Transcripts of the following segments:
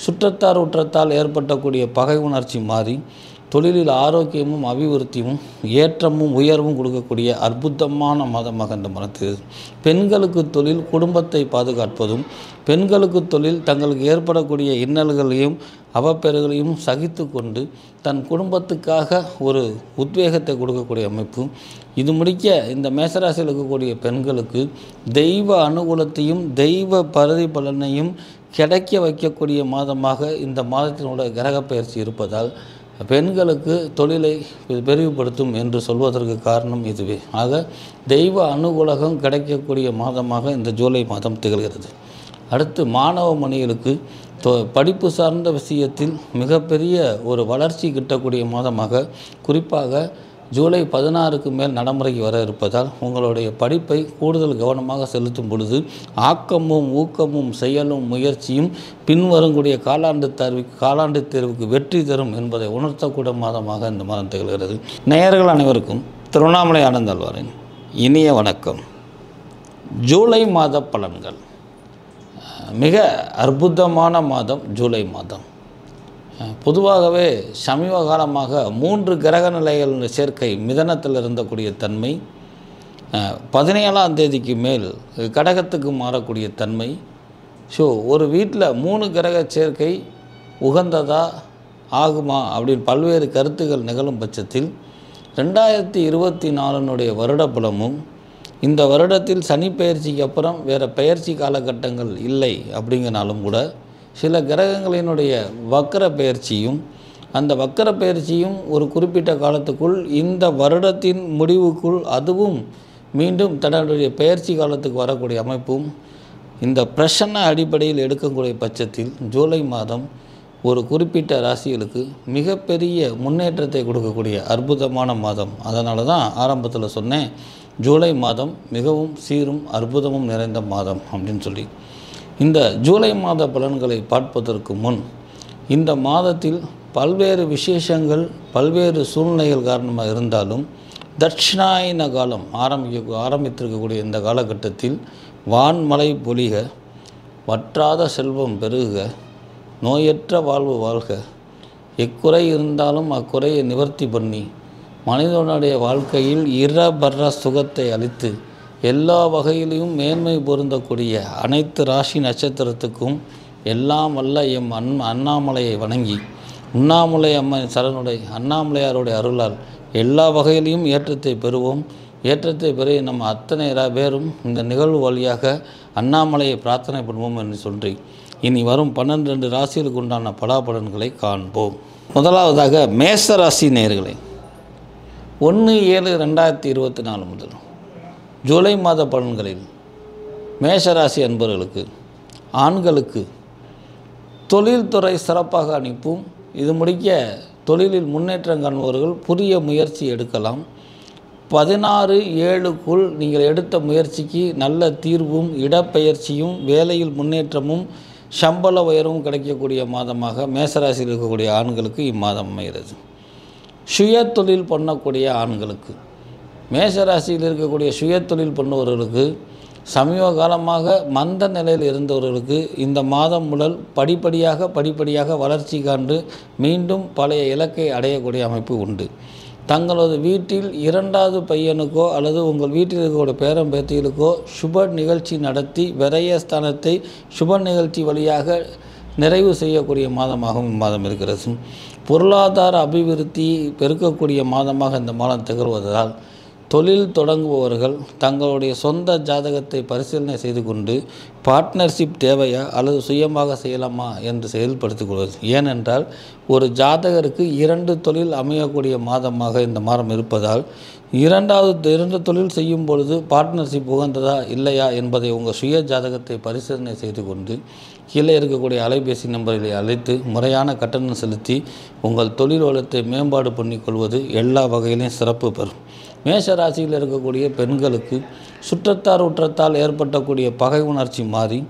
சுற்றத்தார் உற்றத்தால் ஏற்பட்டக்கூடிய பகை உணர்ச்சி மாறி தொழிலில் ஆரோக்கியமும் அபிவிருத்தியும் ஏற்றமும் உயர்வும் கொடுக்கக்கூடிய அற்புதமான மாதமாக இந்த மரத்து. பெண்களுக்கு தொழில் குடும்பத்தை பாதுகாப்பதும், பெண்களுக்கு தொழில் தங்களுக்கு ஏற்படக்கூடிய இன்னல்களையும் அவப்பெறுகளையும் சகித்து கொண்டு தன் குடும்பத்துக்காக ஒரு உத்வேகத்தை கொடுக்கக்கூடிய அமைப்பு. இது முடிக்க இந்த மேசராசியில் இருக்கக்கூடிய பெண்களுக்கு தெய்வ அனுகூலத்தையும் தெய்வ பரதி பலனையும் கிடைக்க வைக்கக்கூடிய மாதமாக இந்த மாதத்தினுடைய கிரக பயிற்சி இருப்பதால் பெண்களுக்கு தொழிலை பெரிவுபடுத்தும் என்று சொல்வதற்கு காரணம் இதுவே. ஆக தெய்வ அனுகூலகம் கிடைக்கக்கூடிய மாதமாக இந்த ஜூலை மாதம் திகழ்கிறது. அடுத்து மாணவ மணிகளுக்கு படிப்பு சார்ந்த விஷயத்தில் மிகப்பெரிய ஒரு வளர்ச்சி கிட்டக்கூடிய மாதமாக, குறிப்பாக ஜூலை 16க்கு மேல் நடைமுறைக்கு வர இருப்பதால் உங்களுடைய படிப்பை கூடுதல் கவனமாக செலுத்தும் பொழுது ஆக்கமும் ஊக்கமும் செயலும் முயற்சியும் பின்வரக்கூடிய காலாண்டு தேர்வுக்கு வெற்றி தரும் என்பதை உணர்த்தக்கூடிய மாதமாக இந்த மாதம் திகழ்கிறது. நேயர்கள் அனைவருக்கும் திருவண்ணாமலை ஆனந்தாழ்வாரின் இனிய வணக்கம். ஜூலை மாத பலன்கள். மிக அற்புதமான மாதம் ஜூலை மாதம். பொதுவாகவே சமீப காலமாக 3 கிரக நிலைகள் சேர்க்கை மிதனத்தில் இருந்தக்கூடிய தன்மை 17ஆம் தேதிக்கு மேல் கடகத்துக்கு மாறக்கூடிய தன்மை. ஒரு வீட்டில் 3 கிரக சேர்க்கை உகந்ததா ஆகுமா அப்படின்னு பல்வேறு கருத்துக்கள் நிகழும் பட்சத்தில் 2024 வருட பலமும் இந்த வருடத்தில் சனி பெயர்ச்சிக்கு அப்புறம் வேறு பெயர்ச்சி காலகட்டங்கள் இல்லை அப்படிங்கிறனாலும் கூட சில கிரகங்களினுடைய வக்கர பெயர்ச்சியும் அந்த வக்கர பெயர்ச்சியும் ஒரு குறிப்பிட்ட காலத்துக்குள் இந்த வருடத்தின் முடிவுக்குள் அதுவும் மீண்டும் தன்னுடைய பெயர்ச்சி காலத்துக்கு வரக்கூடிய அமைப்பும் இந்த பிரசன்ன அடிப்படையில் எடுக்கக்கூடிய பட்சத்தில் ஜூலை மாதம் ஒரு குறிப்பிட்ட ராசிகளுக்கு மிகப்பெரிய முன்னேற்றத்தை கொடுக்கக்கூடிய அற்புதமான மாதம். அதனால தான் ஆரம்பத்தில் சொன்னேன், ஜூலை மாதம் மிகவும் சீரும் அற்புதமும் நிறைந்த மாதம் அப்படின்னு சொல்லி. இந்த ஜூலை மாத பலன்களை பார்ப்பதற்கு முன் இந்த மாதத்தில் பல்வேறு விசேஷங்கள் பல்வேறு சூழ்நிலைகள் காரணமாக இருந்தாலும் தட்சிணாயன காலம் ஆரம்பித்திருக்கக்கூடிய இந்த காலகட்டத்தில் வான்மழை பொழிக, வற்றாத செல்வம் பெருக, நோயற்ற வாழ்வு வாழ்க, எக்குறை இருந்தாலும் அக்குறையை நிவர்த்தி பண்ணி மனிதனுடைய வாழ்க்கையில் இரபர சுகத்தை அளித்து எல்லா வகையிலையும் மேன்மை பொருந்தக்கூடிய அனைத்து ராசி நட்சத்திரத்துக்கும் எல்லாம் வல்ல எம் அண்ணாமலையை வணங்கி உண்ணாமலை அம்மன் சரணுடைய அண்ணாமலையாருடைய அருளால் எல்லா வகையிலையும் ஏற்றத்தை பெறுவோம். ஏற்றத்தை பெற நம்ம அத்தனை பேரும் இந்த நிகழ்வு வழியாக அண்ணாமலையை பிரார்த்தனை பண்ணுவோம் என்று சொல்லி இனி வரும் 12 ராசிகளுக்கு உண்டான பலாபலன்களை காண்போம். முதலாவதாக மேச ராசி நேயர்களே, 1/7/2024 முதல் ஜூலை மாத பலன்களில் மேஷராசி அன்பர்களுக்கு ஆண்களுக்கு தொழில்துறை சிறப்பாக அனுப்பும். இது முடிக்க தொழிலில் முன்னேற்றம் காண்பவர்கள் புதிய முயற்சி எடுக்கலாம். 16/7க்குள் நீங்கள் எடுத்த முயற்சிக்கு நல்ல தீர்வும் இடப்பெயர்ச்சியும் வேலையில் முன்னேற்றமும் சம்பள உயர்வும் கிடைக்கக்கூடிய மாதமாக மேசராசியில் இருக்கக்கூடிய ஆண்களுக்கு இம்மாதம் அமைகிறது. சுய தொழில் பண்ணக்கூடிய ஆண்களுக்கு, மேசராசியில் இருக்கக்கூடிய சுய தொழில் பண்ணுபவர்களுக்கு, சமீப காலமாக மந்த நிலையில் இருந்தவர்களுக்கு இந்த மாதம் முதல் படிப்படியாக வளர்ச்சி காண்டு மீண்டும் பழைய இலக்கை அடையக்கூடிய அமைப்பு உண்டு. தங்களது வீட்டில் 2வது பையனுக்கோ அல்லது உங்கள் வீட்டில் இருக்கக்கூடிய பேரன் பேத்திகளுக்கோ சுப நிகழ்ச்சி நடத்தி விரயஸ்தானத்தை சுப நிகழ்ச்சி வழியாக நிறைவு செய்யக்கூடிய மாதமாகவும் இம்மாதம் இருக்கிறது. பொருளாதார அபிவிருத்தி பெருக்கக்கூடிய மாதமாக இந்த மாதம் திகழ்வதால் தொழில் தொடங்குபவர்கள் தங்களுடைய சொந்த ஜாதகத்தை பரிசீலனை செய்து கொண்டு பார்ட்னர்ஷிப் தேவையா அல்லது சுயமாக செய்யலாமா என்று செயல்படுத்திக் கொள்வது. ஏனென்றால் ஒரு ஜாதகருக்கு 2 தொழில் அமையக்கூடிய மாதமாக இந்த மாதம் இருப்பதால் 2 தொழில் செய்யும் பொழுது பார்ட்னர்ஷிப் உகந்ததா இல்லையா என்பதை உங்கள் சுய ஜாதகத்தை பரிசீலனை செய்து கொண்டு கீழே இருக்கக்கூடிய அலைபேசி நம்பர்களை அழைத்து முறையான கட்டணம் செலுத்தி உங்கள் தொழில் வளத்தை மேம்பாடு பண்ணிக்கொள்வது எல்லா வகையிலையும் சிறப்பு பெறும். மேஷராசியில் இருக்கக்கூடிய பெண்களுக்கு சுற்றத்தார் உற்றத்தால் ஏற்பட்டக்கூடிய பகை உணர்ச்சி மாறி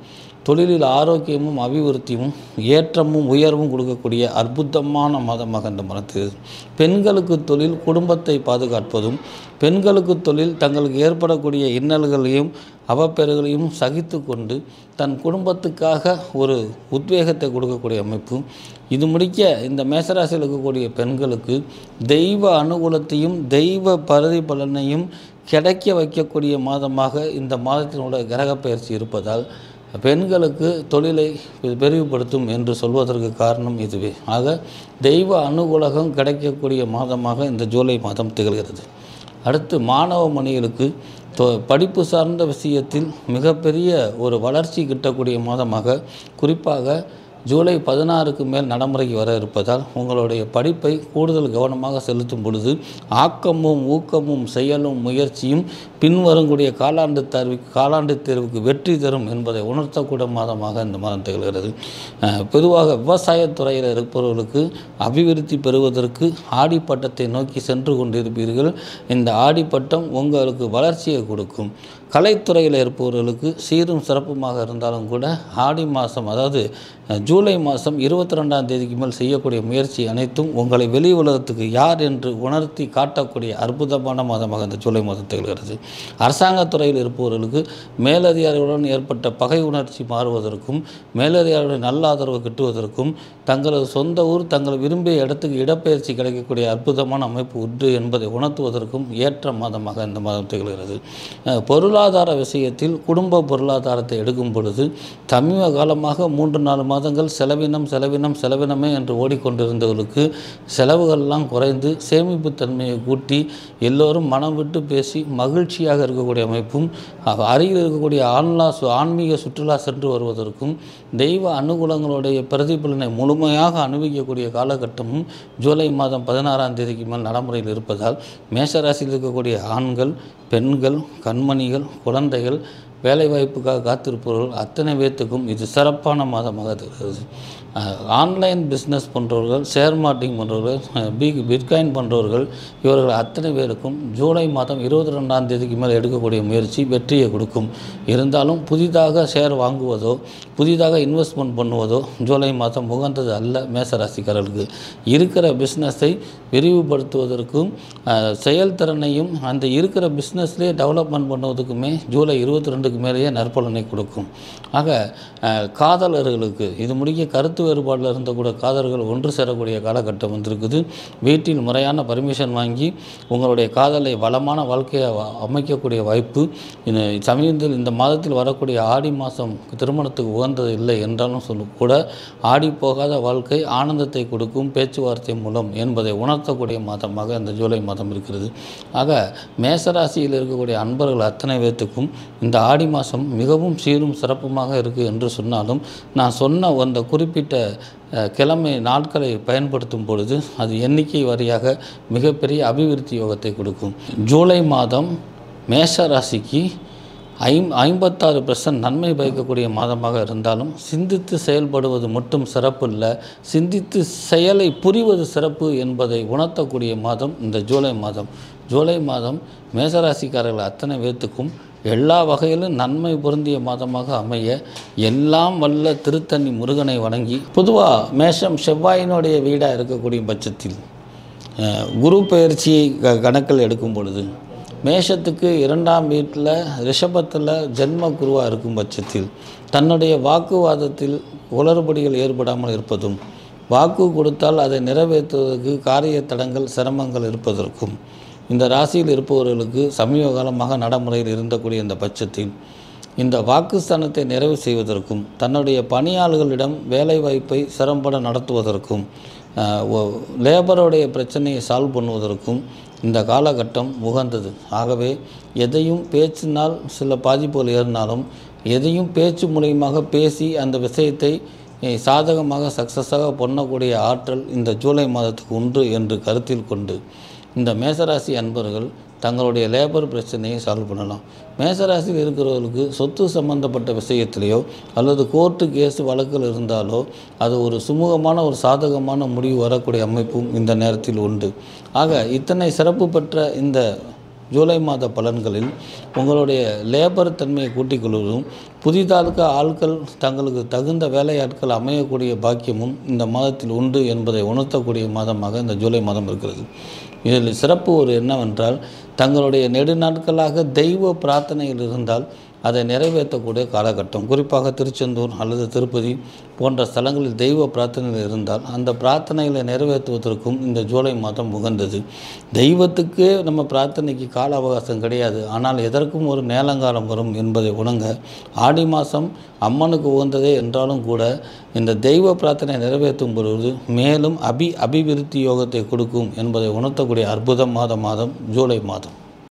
தொழிலில் ஆரோக்கியமும் அபிவிருத்தியும் ஏற்றமும் உயர்வும் கொடுக்கக்கூடிய அற்புதமான மாதமாக இந்த மாதத்தில். பெண்களுக்கு தொழில் குடும்பத்தை பாதுகாப்பதும், பெண்களுக்கு தொழில் தங்களுக்கு ஏற்படக்கூடிய இன்னல்களையும் அவப்பெறுகளையும் சகித்து கொண்டு தன் குடும்பத்துக்காக ஒரு உத்வேகத்தை கொடுக்கக்கூடிய அமைப்பு. இது முடிக்க இந்த மேசராசியில் இருக்கக்கூடிய பெண்களுக்கு தெய்வ அனுகூலத்தையும் தெய்வ பிரதிபலனையும் கிடைக்க வைக்கக்கூடிய மாதமாக இந்த மாதத்தினுடைய கிரக பயிற்சி இருப்பதால் பெண்களுக்கு தொழிலை விரிவுபடுத்தும் என்று சொல்வதற்கு காரணம் இதுவே. ஆக தெய்வ அனுகூலகம் கிடைக்கக்கூடிய மாதமாக இந்த ஜூலை மாதம் திகழ்கிறது. அடுத்து மாணவ மணிகளுக்கு படிப்பு சார்ந்த விஷயத்தில் மிகப்பெரிய ஒரு வளர்ச்சி கிட்டக்கூடிய மாதமாக, குறிப்பாக ஜூலை 16க்கு மேல் நடைமுறைக்கு வர இருப்பதால் உங்களுடைய படிப்பை கூடுதல் கவனமாக செலுத்தும் பொழுது ஆக்கமும் ஊக்கமும் செயலும் முயற்சியும் பின்வரக்கூடிய காலாண்டு தேர்வுக்கு வெற்றி தரும் என்பதை உணர்த்தக்கூடிய மாதமாக இந்த மாதம் திகழ்கிறது. பொதுவாக விவசாயத்துறையில் இருப்பவர்களுக்கு அபிவிருத்தி பெறுவதற்கு ஆடிப்பட்டத்தை நோக்கி சென்று கொண்டிருப்பீர்கள். இந்த ஆடிப்பட்டம் உங்களுக்கு வளர்ச்சியை கொடுக்கும். கலைத்துறையில் இருப்பவர்களுக்கு சீரும் சிறப்புமாக இருந்தாலும் கூட ஆடி மாதம், அதாவது ஜூலை மாதம் 22ஆம் தேதிக்கு மேல் செய்யக்கூடிய முயற்சி அனைத்தும் உங்களை வெளி உலகத்துக்கு யார் என்று உணர்த்தி காட்டக்கூடிய அற்புதமான மாதமாக இந்த ஜூலை மாதம் திகழ்கிறது. அரசாங்கத்துறையில் இருப்பவர்களுக்கு மேலதிகாரிகளுடன் ஏற்பட்ட பகை உணர்ச்சி மாறுவதற்கும், மேலதிகாரிகளுடைய நல்ல ஆதரவு கிட்டுவதற்கும், தங்களது சொந்த ஊர் தங்கள் விரும்பிய இடத்துக்கு இடப்பெயர்ச்சி கிடைக்கக்கூடிய அற்புதமான அமைப்பு உண்டு என்பதை உணர்த்துவதற்கும் ஏற்ற மாதமாக இந்த மாதம் திகழ்கிறது. பொருளாதார விஷயத்தில் குடும்ப பொருளாதாரத்தை எடுக்கும் பொழுது சமீப காலமாக 3-4 மாதங்கள் செலவினமே என்று ஓடிக்கொண்டிருந்தவர்களுக்கு செலவுகள்லாம் குறைந்து சேமிப்பு தன்மையை கூட்டி எல்லோரும் மனம் விட்டு பேசி மகிழ்ச்சியாக இருக்கக்கூடிய அமைப்பும், அருகில் இருக்கக்கூடிய ஆன்மீக சுற்றுலா சென்று வருவதற்கும், தெய்வ அனுகூலங்களுடைய பிரதிபலனை முழுமையாக அனுபவிக்கக்கூடிய காலகட்டமும் ஜூலை மாதம் 16ஆம் தேதிக்கு மேல் நடைமுறையில் இருப்பதால் மேஷராசியில் இருக்கக்கூடிய ஆண்கள், பெண்கள், கண்மணிகள், குழந்தைகள், வேலைவாய்ப்புக்காக காத்திருப்பவர்கள் அத்தனை பேர்த்துக்கும் இது சிறப்பான மாதமாக இருக்கிறது. ஆன்லைன் பிஸ்னஸ் பண்ணுறவர்கள், ஷேர் மார்க்கெட்டிங் பண்ணுறவர்கள், பிட்காயின் பண்ணுறவர்கள், இவர்கள் அத்தனை பேருக்கும் ஜூலை மாதம் 22ஆம் தேதிக்கு மேல் எடுக்கக்கூடிய முயற்சி வெற்றியை கொடுக்கும். இருந்தாலும் புதிதாக ஷேர் வாங்குவதோ புதிதாக இன்வெஸ்ட்மெண்ட் பண்ணுவதோ ஜூலை மாதம் உகந்தது அல்ல. மேசராசிக்காரர்களுக்கு இருக்கிற பிஸ்னஸை விரிவுபடுத்துவதற்கும் செயல்திறனையும் அந்த இருக்கிற பிஸ்னஸ்லேயே டெவலப்மெண்ட் பண்ணுவதற்குமே ஜூலை 22க்கு மேலேயே நற்பலனை கொடுக்கும். ஆக காதலர்களுக்கு இது முடிக்க கருத்து வேறுபாடில் இருந்த கூட காதலர்கள் ஒன்று சேரக்கூடிய காலகட்டம் வந்திருக்குது. வீட்டில் முறையான பர்மிஷன் வாங்கி உங்களுடைய காதலை வளமான வாழ்க்கையை அமைக்கக்கூடிய வாய்ப்பு சமீபத்தில் இந்த மாதத்தில் வரக்கூடிய ஆடி மாதம் திருமணத்துக்கு உகந்தது இல்லை என்றாலும் கூட ஆடி போகாத வாழ்க்கை ஆனந்தத்தை கொடுக்கும் பேச்சுவார்த்தை மூலம் என்பதை உணர்த்தக்கூடிய மாதமாக இந்த ஜூலை மாதம் இருக்கிறது. ஆக மேசராசியில் இருக்கக்கூடிய அன்பர்கள் அத்தனை பேர்த்துக்கும் இந்த ஆடி மாதம் மிகவும் சீரும் சிறப்புமாக இருக்குது என்று சொன்னாலும், நான் சொன்ன அந்த குறிப்பிட்ட கிழமை நாட்களை பயன்படுத்தும் பொழுது அது எண்ணிக்கை வாரியாக மிகப்பெரிய அபிவிருத்தி யோகத்தை கொடுக்கும். ஜூலை மாதம் மேஷராசிக்கு 56% நன்மை பயக்கக்கூடிய மாதமாக இருந்தாலும், சிந்தித்து செயல்படுவது மட்டும் சிறப்பு இல்லை, சிந்தித்து செயலை புரிவது சிறப்பு என்பதை உணர்த்தக்கூடிய மாதம் இந்த ஜூலை மாதம். ஜூலை மாதம் மேசராசிக்காரர்கள் அத்தனை பேர்த்துக்கும் எல்லா வகையிலும் நன்மை பொருந்திய மாதமாக அமைய எல்லாம் வல்ல திருத்தணி முருகனை வணங்கி, பொதுவாக மேஷம் செவ்வாயினுடைய வீடாக இருக்கக்கூடிய பட்சத்தில் குரு பயிற்சியை கணக்கில் எடுக்கும் பொழுது மேஷத்துக்கு 2ஆம் வீட்டில் ரிஷபத்தில் ஜென்ம குருவாக இருக்கும் பட்சத்தில் தன்னுடைய வாக்குவாதத்தில் குளறுபடிகள் ஏற்படாமல் இருப்பதும், வாக்கு கொடுத்தால் அதை நிறைவேற்றுவதற்கு காரிய தடங்கள் சிரமங்கள் இருப்பதற்கும், இந்த ராசியில் இருப்பவர்களுக்கு சமீப காலமாக நடைமுறையில் இருந்தக்கூடிய இந்த பட்சத்தில் இந்த வாக்குஸ்தானத்தை நிறைவு செய்வதற்கும், தன்னுடைய பணியாளர்களிடம் வேலைவாய்ப்பை சிறம்பட நடத்துவதற்கும், லேபருடைய பிரச்சனையை சால்வ் பண்ணுவதற்கும் இந்த காலகட்டம் உகந்தது. ஆகவே எதையும் பேச்சினால் சில பாதிப்புகள் ஏறினாலும் எதையும் பேச்சு மூலியமாக பேசி அந்த விஷயத்தை சாதகமாக சக்ஸஸாக பண்ணக்கூடிய ஆற்றல் இந்த ஜூலை மாதத்துக்கு உண்டு என்று கருத்தில் கொண்டு இந்த மேசராசி அன்பர்கள் தங்களுடைய லேபர் பிரச்சனையை சால்வ் பண்ணலாம். மேசராசியில் இருக்கிறவர்களுக்கு சொத்து சம்பந்தப்பட்ட விஷயத்திலேயோ அல்லது கோர்ட்டு கேஸு வழக்கில் இருந்தாலோ அது ஒரு சுமூகமான ஒரு சாதகமான முடிவு வரக்கூடிய அமைப்பும் இந்த நேரத்தில் உண்டு. ஆக இத்தனை சிறப்பு பெற்ற இந்த ஜூலை மாத பலன்களில் உங்களுடைய லேபர் தன்மையை கூட்டிக் கொள்வதும் புதிதாக ஆட்கள் தங்களுக்கு தகுந்த வேலையாட்கள் அமையக்கூடிய பாக்கியமும் இந்த மாதத்தில் உண்டு என்பதை உணர்த்தக்கூடிய மாதமாக இந்த ஜூலை மாதம் இருக்கிறது. இதில் சிறப்பு என்னவென்றால், தங்களுடைய நெடுநாட்களாக தெய்வ பிரார்த்தனையில் இருந்தால் அதை நிறைவேற்றக்கூடிய காலகட்டம். குறிப்பாக திருச்செந்தூர் அல்லது திருப்பதி போன்ற ஸ்தலங்களில் தெய்வ பிரார்த்தனைகள் இருந்தால் அந்த பிரார்த்தனைகளை நிறைவேற்றுவதற்கும் இந்த ஜூலை மாதம் உகந்தது. தெய்வத்துக்கே நம்ம பிரார்த்தனைக்கு கால அவகாசம் கிடையாது, ஆனால் எதற்கும் ஒரு நேலங்காலம் வரும் என்பதை உணங்க ஆடி மாதம் அம்மனுக்கு உகந்ததே என்றாலும் கூட இந்த தெய்வ பிரார்த்தனை நிறைவேற்றும் பொழுது மேலும் அபிவிருத்தி யோகத்தை கொடுக்கும் என்பதை உணர்த்தக்கூடிய அற்புதம் மாதம் ஜூலை மாதம்.